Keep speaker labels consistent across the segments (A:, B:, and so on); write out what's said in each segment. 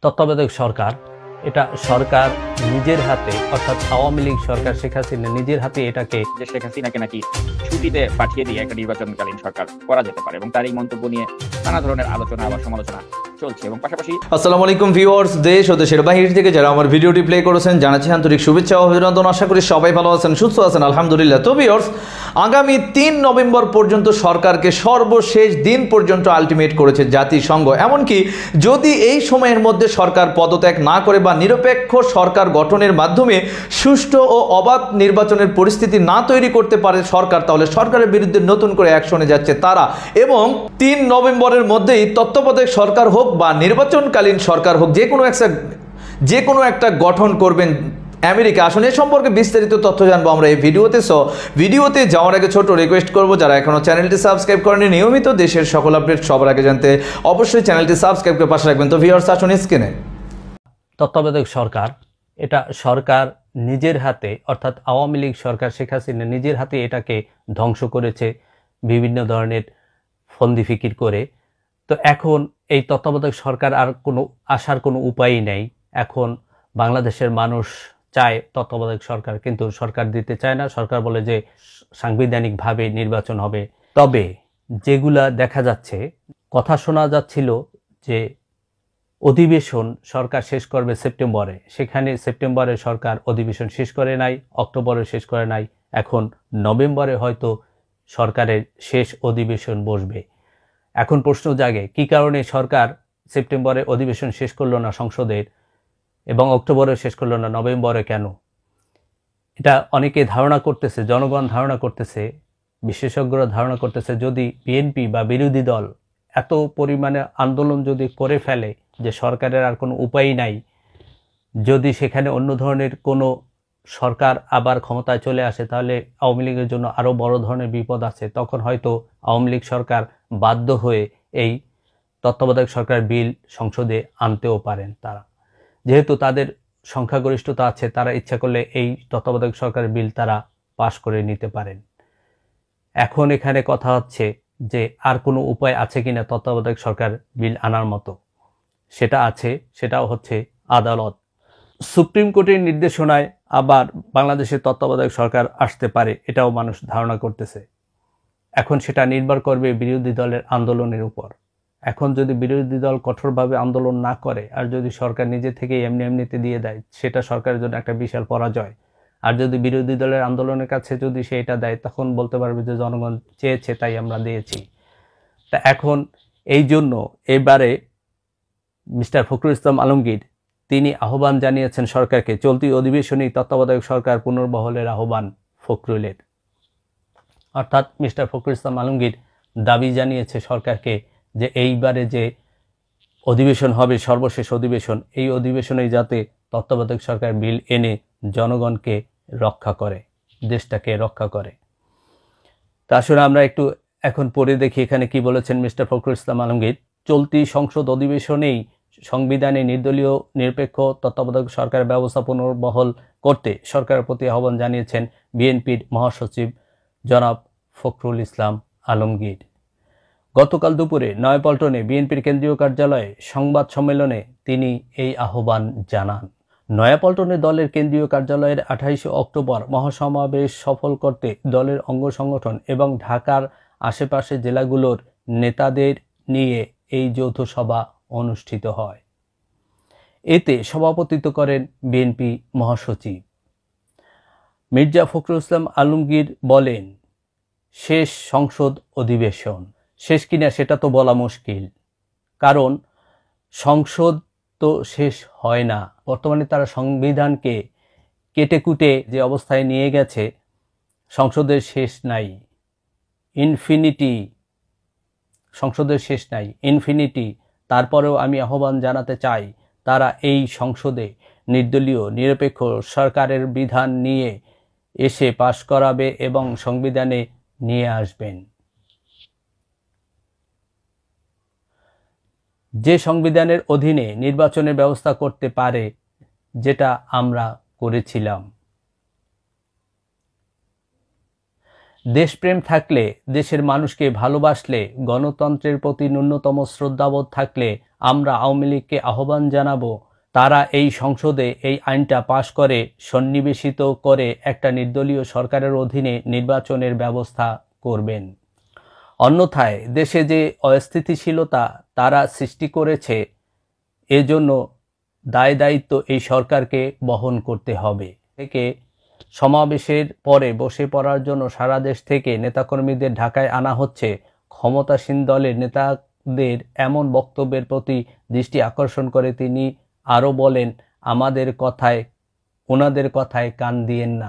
A: তত্ত্বাবধায়ক সরকার এটা সরকার নিজের হাতে অর্থাৎ আওয়ামী লীগ সরকার শেখ হাসিনা নিজের হাতে এটাকে
B: যে শেখ হাসিনাকে নাকি ছুটিতে পাঠিয়ে দিয়ে একটা নির্বাচনকালীন সরকার করা যেতে পারে এবং তার এই মন্তব্য নিয়ে নানা ধরনের আলোচনা বা সমালোচনা চলছে এবং পাশাপাশি
C: আসসালামু আলাইকুম ভিউয়ার্স, দেশ ও দেশের বাহির থেকে যারা আমার ভিডিওটি প্লে করেছেন জানাচ্ছি আন্তরিক শুভেচ্ছা ও অভিনন্দন। আশা করি সবাই ভালো আছেন, সুস্থ আছেন, আলহামদুলিল্লাহ। তো ভিউয়ার্স, আগামী ৩ নভেম্বর পর্যন্ত সরকারকে সর্বশেষ দিন পর্যন্ত আলটিমেট করেছে জাতিসংঘ। এমনকি যদি এই সময়ের মধ্যে সরকার পদত্যাগ না করে বা নিরপেক্ষ সরকার গঠনের মাধ্যমে সুষ্ঠু ও অবাধ নির্বাচনের পরিস্থিতি না তৈরি করতে পারে সরকার, তাহলে সরকারের বিরুদ্ধে নতুন করে অ্যাকশনে যাচ্ছে তারা। এবং ৩ নভেম্বরের মধ্যেই তত্ত্বাবধায়ক সরকার হোক বা নির্বাচনকালীন সরকার হোক, যে কোনো একটা গঠন করবেন আমেরিকা। আসলে এ সম্পর্কে বিস্তারিত তথ্য জানবো আমরা এই ভিডিওতে। ভিডিওতে যাওয়ার আগে ছোট রিকোয়েস্ট করবো, যারা এখনো চ্যানেলটি সাবস্ক্রাইব করেনি, নিয়মিত দেশের সকল আপডেট সবার আগে জানতে অবশ্যই চ্যানেলটি সাবস্ক্রাইব করে পাশে রাখবেন। তো ভিউয়ার্স, আসুন স্ক্রিনে।
A: তত্ত্বাবধায়ক সরকার এটা সরকার নিজের হাতে অর্থাৎ আওয়ামী লীগ সরকার শেখ হাসিনা নিজের হাতে এটাকে ধ্বংস করেছে বিভিন্ন ধরনের ফন্দি ফিকির করে। তো এখন এই তত্ত্বাবধায়ক সরকার আর কোনো আসার কোনো উপায়ই নেই। এখন বাংলাদেশের মানুষ চায় তত্ত্বাবধায়ক সরকার, কিন্তু সরকার দিতে চায় না। সরকার বলে যে সাংবিধানিকভাবে নির্বাচন হবে। তবে যেগুলা দেখা যাচ্ছে, কথা শোনা যাচ্ছিল যে অধিবেশন সরকার শেষ করবে সেপ্টেম্বরে, সেখানে সেপ্টেম্বরে সরকার অধিবেশন শেষ করে নাই, অক্টোবরে শেষ করে নাই, এখন নভেম্বরে হয়তো সরকারের শেষ অধিবেশন বসবে। এখন প্রশ্ন জাগে, কি কারণে সরকার সেপ্টেম্বরে অধিবেশন শেষ করলো না সংসদের এবং অক্টোবরে শেষ করলো না, নভেম্বরে কেন? এটা অনেকে ধারণা করতেছে, জনগণ ধারণা করতেছে, বিশেষজ্ঞরা ধারণা করতেছে, যদি বিএনপি বা বিরোধী দল এত পরিমাণে আন্দোলন যদি করে ফেলে যে সরকারের আর কোনো উপায় নাই, যদি সেখানে অন্য ধরনের কোনো সরকার আবার ক্ষমতায় চলে আসে, তাহলে আওয়ামী লীগের জন্য আরও বড় ধরনের বিপদ আছে। তখন হয়তো আওয়ামী লীগ সরকার বাধ্য হয়ে এই তত্ত্বাবধায়ক সরকার বিল সংসদে আনতেও পারেন। তারা যেহেতু তাদের সংখ্যাগরিষ্ঠতা আছে, তারা ইচ্ছা করলে এই তত্ত্বাবধায়ক সরকারের বিল তারা পাশ করে নিতে পারেন। এখন এখানে কথা হচ্ছে যে আর কোনো উপায় আছে কিনা তত্ত্বাবধায়ক সরকার বিল আনার মতো। সেটা আছে, সেটাও হচ্ছে আদালত। সুপ্রিম কোর্টের নির্দেশনায় আবার বাংলাদেশের তত্ত্বাবধায়ক সরকার আসতে পারে, এটাও মানুষ ধারণা করতেছে। এখন সেটা নির্ভর করবে বিরোধী দলের আন্দোলনের উপর। এখন যদি বিরোধী দল কঠোরভাবে আন্দোলন না করে আর যদি সরকার নিজে থেকে এমনিতে দিয়ে দেয়, সেটা সরকারের জন্য একটা বিশাল পরাজয়। আর যদি বিরোধী দলের আন্দোলনের কাছে যদি সে এটা দেয়, তখন বলতে পারবে যে জনগণ চেয়েছে তাই আমরা দিয়েছি। তা এখন এই জন্য এবারে মিস্টার ফখরুল ইসলাম আলমগীর তিনি আহ্বান জানিয়েছেন সরকারকে, চলতি অধিবেশনেই তত্ত্বাবধায়ক সরকার পুনর্বহলের আহ্বান ফখরুলের। অর্থাৎ মিস্টার ফখরুল ইসলাম আলমগীর দাবি জানিয়েছে সরকারকে যে এইবারে যে অধিবেশন হবে, সর্বশেষ অধিবেশন, এই অধিবেশনেই যাতে তত্ত্বাবধায়ক সরকার বিল এনে জনগণকে রক্ষা করে, দেশটাকে রক্ষা করে। তা আসলে আমরা একটু এখন পড়ে দেখি এখানে কি বলেছেন মিস্টার ফখরুল ইসলাম আলমগীর। চলতি সংসদ অধিবেশনেই সংবিধানে নির্দলীয় নিরপেক্ষ তত্ত্বাবধায়ক সরকারের ব্যবস্থা পুনর্বহাল করতে সরকারের প্রতি আহ্বান জানিয়েছেন বিএনপির মহাসচিব জনাব ফখরুল ইসলাম আলমগীর। গতকাল দুপুরে নয়াপল্টনে বিএনপির কেন্দ্রীয় কার্যালয়ে সংবাদ সম্মেলনে তিনি এই আহ্বান জানান। নয়াপল্টনে দলের কেন্দ্রীয় কার্যালয়ের 28 অক্টোবর মহাসমাবেশ সফল করতে দলের অঙ্গ সংগঠন এবং ঢাকার আশেপাশে জেলাগুলোর নেতাদের নিয়ে এই যৌথ সভা অনুষ্ঠিত হয়। এতে সভাপতিত্ব করেন বিএনপি মহাসচিব মির্জা ফখরুল ইসলাম আলমগীর। বলেন, শেষ সংসদ অধিবেশন, শেষ কিনা সেটা তো বলা মুশকিল, কারণ সংসদ তো শেষ হয় না। বর্তমানে তারা সংবিধানকে কেটে কুটে যে অবস্থায় নিয়ে গেছে, সংসদের শেষ নাই, ইনফিনিটি, সংসদের শেষ নাই, ইনফিনিটি। তারপরেও আমি আহ্বান জানাতে চাই, তারা এই সংসদে নির্দলীয় নিরপেক্ষ সরকারের বিধান নিয়ে এসে পাশ করাবে এবং সংবিধানে নিয়ে আসবেন, যে সংবিধানের অধীনে নির্বাচনের ব্যবস্থা করতে পারে, যেটা আমরা করেছিলাম। দেশপ্রেম থাকলে, দেশের মানুষকে ভালোবাসলে, গণতন্ত্রের প্রতি ন্যূনতম শ্রদ্ধাবোধ থাকলে আমরা আওয়ামী লীগকে আহ্বান জানাবো তারা এই সংসদে এই আইনটা পাশ করে সন্নিবেশিত করে একটা নির্দলীয় সরকারের অধীনে নির্বাচনের ব্যবস্থা করবেন। অন্যথায় দেশে যে অস্থিতিশীলতা তারা সৃষ্টি করেছে এজন্য দায় দায়িত্ব এই সরকারকে বহন করতে হবে। থেকে সমাবেশের পরে বসে পড়ার জন্য সারা দেশ থেকে নেতাকর্মীদের ঢাকায় আনা হচ্ছে। ক্ষমতাসীন দলের নেতাদের এমন বক্তব্যের প্রতি দৃষ্টি আকর্ষণ করে তিনি আরও বলেন, ওনাদের কথায় কান দিয়েন না।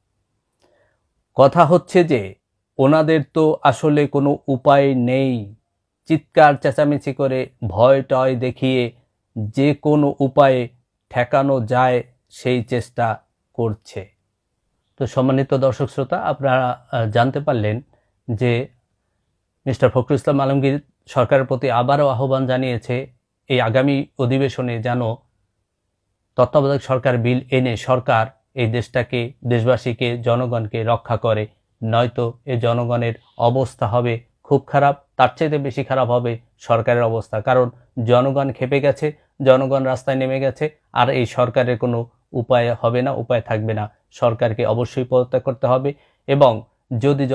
A: কথা হচ্ছে যে ওনাদের তো আসলে কোনো উপায় নেই, চিৎকার চেঁচামেচি করে ভয় টয় দেখিয়ে যে কোনো উপায়ে ঠেকানো যায় সেই চেষ্টা করছে। তো সম্মানিত দর্শক শ্রোতা, আপনারা জানতে পারলেন যে মিস্টার ফখরুল ইসলাম আলমগীর সরকারের প্রতি আবারও আহ্বান জানিয়েছে এই আগামী অধিবেশনে যেন তত্ত্বাবধায়ক সরকার বিল এনে সরকার এই দেশটাকে, দেশবাসীকে, জনগণকে রক্ষা করে, নয়তো এই জনগণের অবস্থা হবে খুব খারাপ। তার চাইতে বেশি খারাপ হবে সরকারের অবস্থা, কারণ জনগণ ক্ষেপে গেছে, জনগণ রাস্তায় নেমে গেছে, আর এই সরকারের কোনো উপায় হবে না, উপায় থাকবে না। সরকারকে অবশ্যই পদত্যাগ করতে হবে, এবং যদি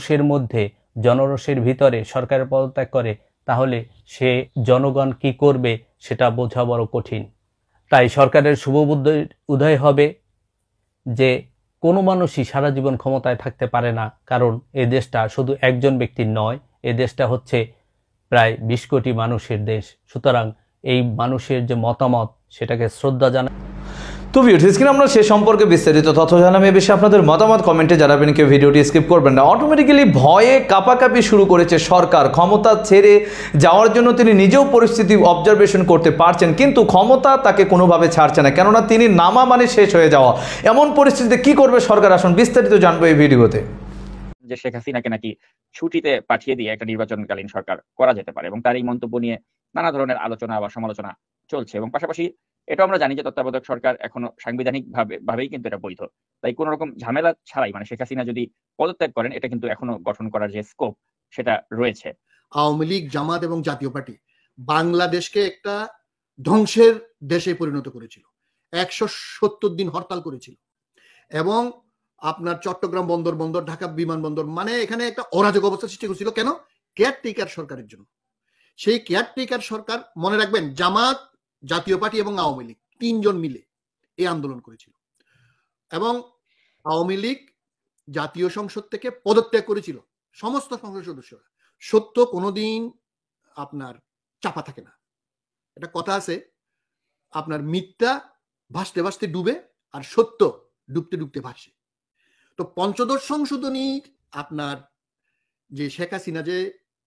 A: জনরোষের ভিতরে সরকারের পদত্যাগ করে তাহলে সে জনগণ কি করবে সেটা বোঝা বড় কঠিন। তাই সরকারের শুভবুদ্ধির উদয় হবে যে কোনো মানুষই সারা জীবন ক্ষমতায় থাকতে পারে না, কারণ এ দেশটা শুধু একজন ব্যক্তির নয়, এ দেশটা হচ্ছে প্রায় 20 কোটি মানুষের দেশ। সুতরাং এই মানুষের যে মতামত সেটাকে শ্রদ্ধা জানাই।
C: তো ভিউয়ার্স, স্ক্রিনে আমরা সে সম্পর্কে বিস্তারিত তথ্য জানাবো। এ বিষয়ে আপনাদের মতামত কমেন্টে জানাবেন, কেউ ভিডিওটি স্কিপ করবেন না। অটোমেটিক্যালি ভয়ে কাঁপাকাঁপি শুরু করেছে সরকার। ক্ষমতা ছেড়ে যাওয়ার জন্য তিনি নিজেও পরিস্থিতি অবজারভেশন করতে পারছেন, কিন্তু ক্ষমতা তাকে কোনোভাবে ছাড়ছে না, কেননা তিনি নামা মানে শেষ হয়ে যাওয়া। এমন পরিস্থিতিতে কি করবে সরকার, আসুন বিস্তারিত জানবো এই ভিডিওতে।
B: যে শেখ হাসিনাকে নাকি ছুটিতে পাঠিয়ে দিয়ে একটা নির্বাচনকালীন সরকার করা যেতে পারে, এবং তার এই মন্তব্য নিয়ে নানা ধরনের আলোচনা বা সমালোচনা চলছে। এবং পাশাপাশি এটা আমরা জানি যে তত্ত্বাবধায়ক সরকার এখনো সাংবিধানিক ভাবেই কিন্তু এটা বৈধ। তাই কোনো রকম ঝামেলা ছাড়াই, মানে শেখ হাসিনা যদি পদত্যাগ করেন, এটা কিন্তু এখনো গঠন করার যে স্কোপ সেটা রয়েছে।
D: আওয়ামী লীগ, জামাত এবং জাতীয় পার্টি বাংলাদেশকে একটা ধ্বংসের দেশে পরিণত করেছিল। 170 দিন হরতাল করেছিল, এবং আপনার চট্টগ্রাম বন্দর, ঢাকা বিমানবন্দর, মানে এখানে একটা অরাজক অবস্থা সৃষ্টি করেছিল। কেন? কেয়ারটেকার সরকারের জন্য। সেই কেয়ারটেকার সরকার, মনে রাখবেন, জামাত, জাতীয় পার্টি এবং আওয়ামী লীগ 3 জন মিলে এই আন্দোলন করেছিল, এবং আওয়ামী লীগ জাতীয় সংসদ থেকে পদত্যাগ করেছিল সমস্ত সংসদ সদস্যরা। সত্য কোনোদিন আপনার চাপা থাকে না। একটা কথা আছে, আপনার মিথ্যা ভাসতে ভাসতে ডুবে, আর সত্য ডুবতে ডুবতে ভাসে। তো পঞ্চদশ সংশোধনী, আপনার যে শেখ হাসিনা যে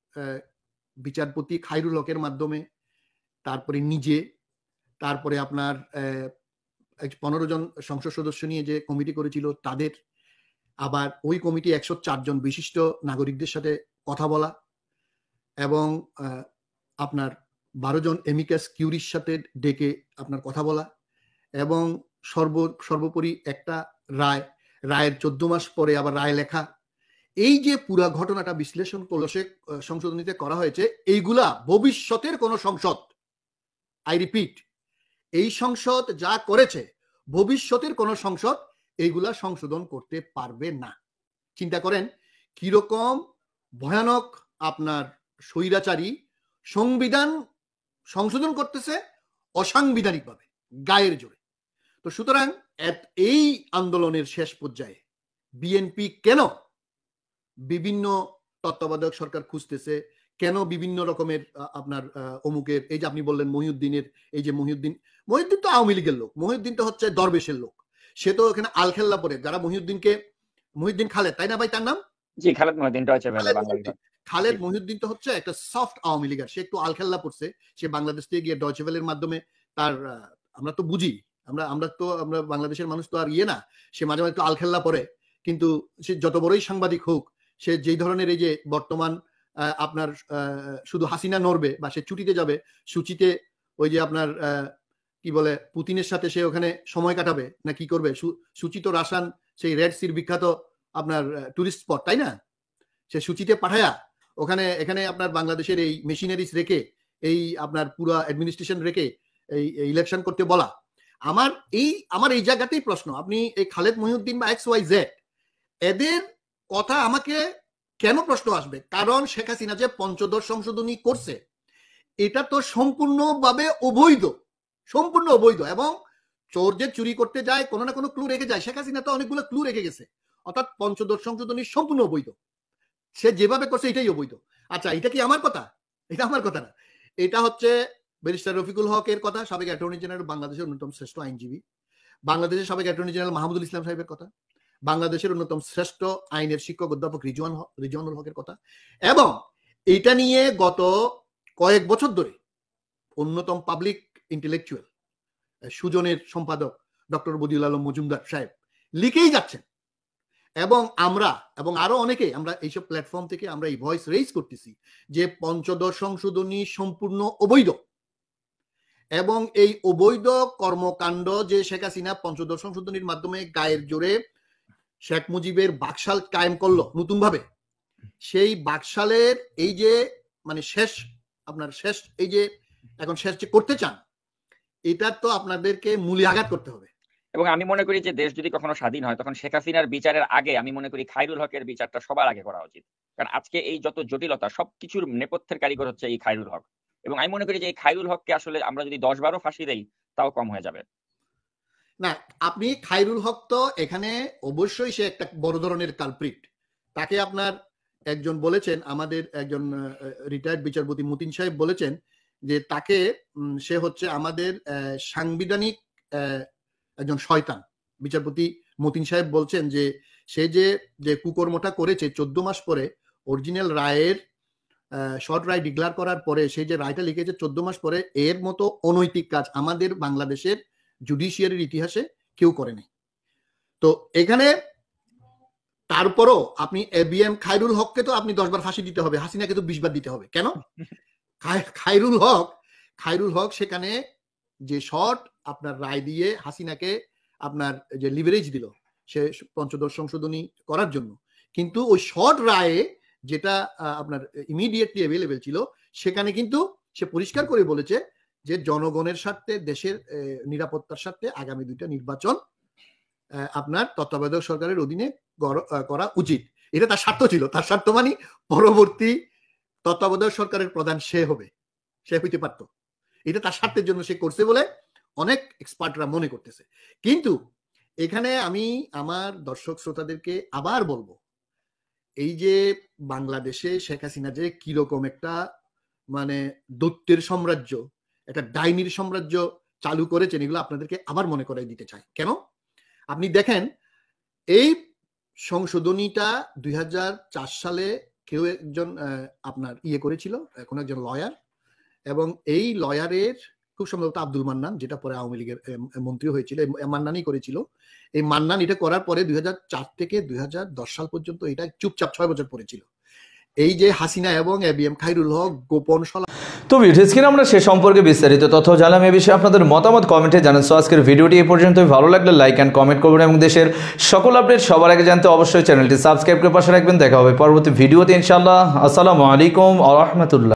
D: বিচারপতি খায়রুল হকের মাধ্যমে, তারপরে নিজে, তারপরে আপনার 15 জন সংসদ সদস্য নিয়ে যে কমিটি করেছিল তাদের, আবার ওই কমিটি 104 জন বিশিষ্ট নাগরিকদের সাথে কথা বলা, এবং আপনার 12 জন এমিকাস কিউরির সাথে ডেকে আপনার কথা বলা, এবং সর্বোপরি একটা রায়ের 14 মাস পরে আবার রায় লেখা। এই যে পুরা ঘটনাটা বিশ্লেষণ করলো সংশোধনীতে করা হয়েছে, এইগুলা ভবিষ্যতের কোন সংসদ, আই রিপিট, এই সংসদ যা করেছে ভবিষ্যতের কোন সংসদ এইগুলা সংশোধন করতে পারবে না। চিন্তা করেন কিরকম ভয়ানক আপনার স্বৈরাচারী সংবিধান সংশোধন করতেছে অসাংবিধানিক ভাবে, গায়ের জোরে। তো সুতরাং এই আন্দোলনের শেষ পর্যায়ে বিএনপি কেন বিভিন্ন তত্ত্বাবধায়ক সরকার খুঁজতেছে, কেন বিভিন্ন রকমের আপনার অমুকের, এই যে আপনি বললেন মহিউদ্দিনের, এই যে মহিউদ্দিন তো আওয়ামী লীগের লোক, মহিউদ্দিন তো হচ্ছে দরবেশের লোক, সে তো এখানে আলখেল্লা পরে, যারা মহিউদ্দিন খালেদ, তাই না ভাই তার নাম?
B: জি, খালেদ মহিউদ্দিন,
D: খালেদ মহিউদ্দিন তো হচ্ছে একটা সফট আওয়ামী লীগার, সে একটু আলখেল্লা পড়ছে। সে বাংলাদেশ থেকে গিয়ে ডয়চে ভেলের মাধ্যমে তার, আমরা তো বুঝি, আমরা বাংলাদেশের মানুষ তো আর না, সে মাঝে মাঝে একটু আলখেল্লা পড়ে, কিন্তু সে যত বড়ই সাংবাদিক হোক, সে যেই ধরনের, এই যে বর্তমান আপনার শুধু হাসিনা নড়বে বা সে ছুটিতে যাবে, সূচিতে ওই যে আপনার কি বলে পুতিনের সাথে সে ওখানে সময় কাটাবে না কি করবে, সূচিত রাসান সেই রেড সির বিখ্যাত আপনার টুরিস্ট স্পট, তাই না? সে সূচিতে পাঠায়া এখানে আপনার বাংলাদেশের এই মেশিনারিজ রেখে এই আপনার পুরো অ্যাডমিনিস্ট্রেশন রেখে এই ইলেকশন করতে বলা, আমার এই জায়গাতেই প্রশ্ন। আপনি এই খালেদ মহিউদ্দিন বা XYZ এদের কথা আমাকে কেন প্রশ্ন আসবে? কারণ শেখ হাসিনা যে পঞ্চদশ সংশোধনী করছে এটা তো সম্পূর্ণভাবে অবৈধ, সম্পূর্ণ অবৈধ। এবং চোর যে চুরি করতে যায় কোনো না কোনো ক্লু রেখে যায়, শেখ হাসিনা তো অনেকগুলো ক্লু রেখে গেছে। অর্থাৎ পঞ্চদশ সংশোধনী সম্পূর্ণ অবৈধ, সে যেভাবে করছে এটাই অবৈধ। আচ্ছা, এটা কি আমার কথা? এটা আমার কথা না, এটা হচ্ছে ব্যারিস্টার রফিকুল হকের কথা, সাবেক অ্যাটর্নি জেনারেল, বাংলাদেশের অন্যতম শ্রেষ্ঠ আইনজীবী, বাংলাদেশের সাবেক অ্যাটর্নি জেনারেল মাহমুদুল ইসলাম সাহেবের কথা, বাংলাদেশের অন্যতম শ্রেষ্ঠ আইনের শিক্ষক অধ্যাপক রিজওয়ানুল হকের কথা। এবং এটা নিয়ে গত কয়েক বছর ধরে অন্যতম পাবলিক ইন্টেলেকচুয়াল সুজনের সম্পাদক ডক্টর বদিউল আলম মজুমদার সাহেব লিখেই যাচ্ছেন। এবং আমরা এবং আরো অনেকে আমরা এইসব প্ল্যাটফর্ম থেকে আমরা এই ভয়েস রেইজ করতেছি যে পঞ্চদশ সংশোধনী সম্পূর্ণ অবৈধ। এবং এই অবৈধ কর্মকাণ্ড যে শেখ হাসিনা পঞ্চদশ সংশোধনীর মাধ্যমে গায়ের জোরে শেখ মুজিবের বাকশাল কায়েম করলো নতুন ভাবে, সেই বাকশালের এই যে মানে শেষ এই যে এখন শেষ যে করতে চান, এটা তো আপনাদেরকে মূলে আঘাত করতে হবে।
B: এবং আমি মনে করি যে দেশ যদি কখনো স্বাধীন হয় তখন শেখ হাসিনার বিচারের আগে আমি মনে করি খায়রুল হকের বিচারটা সবার আগে করা উচিত। কারণ আজকে এই যত জটিলতা সবকিছুর নেপথ্যের কারিগর হচ্ছে এই খায়রুল হক। এবং আমি মনে করি যে এই খায়রুল হককে আসলে আমরা যদি 10-12 ফাঁসি দেই তাও কম হয়ে যাবে।
D: না, আপনি খায়রুল হক তো এখানে অবশ্যই সে একটা বড় ধরনের কালপ্রিট। তাকে আপনার একজন বলেছেন, আমাদের একজন রিটায়ার্ড বিচারপতি মতিন সাহেব বলেছেন যে তাকে সে হচ্ছে আমাদের সাংবিধানিক একজন শয়তান। বিচারপতি মতিন সাহেব বলছেন যে সে যে কুকর্মটা করেছে 14 মাস পরে অরিজিনাল রায়ের শর্ট রায় ডিক্লেয়ার করার পরে সে যে রায়টা লিখেছে 14 মাস পরে, এর মতো অনৈতিক কাজ আমাদের বাংলাদেশের জুডিশিয়ারির ইতিহাসে কেউ করেনি। তো এখানে তারপরও আপনি ABM খায়রুল হককে তো আপনি 10 বার ফাঁসি দিতে হবে, হাসিনাকে তো 20 বার দিতে হবে। কেন? খায়রুল হক সেখানে যে শর্ট আপনার রায় দিয়ে হাসিনাকে আপনার যে লিভারেজ দিল সে পঞ্চদশ সংশোধনী করার জন্য, কিন্তু ওই শর্ট রায়ে যেটা আপনার ইমিডিয়েটলি অ্যাভেলেবেল ছিল সেখানে কিন্তু সে পরিষ্কার করে বলেছে যে জনগণের স্বার্থে, দেশের নিরাপত্তার স্বার্থে আগামী 2টা নির্বাচন আপনার তত্ত্বাবধায়ক সরকারের অধীনে করা উচিত। এটা তার স্বার্থ ছিল। তার স্বার্থ মানে পরবর্তী তত্ত্বাবধায়ক সরকারের প্রধান সে হইতে পারত। এটা তার স্বার্থের জন্য সে করছে বলে অনেক এক্সপার্টরা মনে করতেছে। কিন্তু এখানে আমি আমার দর্শক শ্রোতাদেরকে আবার বলবো, এই যে বাংলাদেশে শেখ হাসিনা যে কিরকম একটা মানে দৈত্যের সাম্রাজ্য, একটা ডাইনির সাম্রাজ্য চালু করেছেন, এগুলো আপনাদেরকে আবার মনে করাই দিতে চাই। কেন? আপনি দেখেন এই সংশোধনীটা 2004 সালে কেউ একজন আপনার করেছিল, এখন একজন লয়ার, এবং এই লয়ারের খুব সম্ভবত আব্দুল মান্নান, যেটা পরে আওয়ামী লীগের মন্ত্রী হয়েছিল, মান্নানই করেছিল। এই মান্নান এটা করার পরে 2004 থেকে 2010 সাল পর্যন্ত এটা চুপচাপ 6 বছর পড়েছিল। এই যে হাসিনা এবং ABM খায়রুল হক গোপন সলা।
C: তো ভিডিওস্ক্রিনে আমরা সে সম্পর্কে বিস্তারিত তথ্য জানলাম। এ বিষয়ে আপনাদের মতামত কমেন্টে জানান। সো আজকের ভিডিওটি এই পর্যন্তই। ভালো লাগলে লাইক অ্যান্ড কমেন্ট করবেন এবং দেশের সকল আপডেট সবার আগে জানতে অবশ্যই চ্যানেলটি সাবস্ক্রাইব করে পাশে রাখবেন। দেখা হবে পরবর্তী ভিডিওতে ইনশাআল্লাহ। আসসালামু আলাইকুম ওয়া রাহমাতুল্লাহ।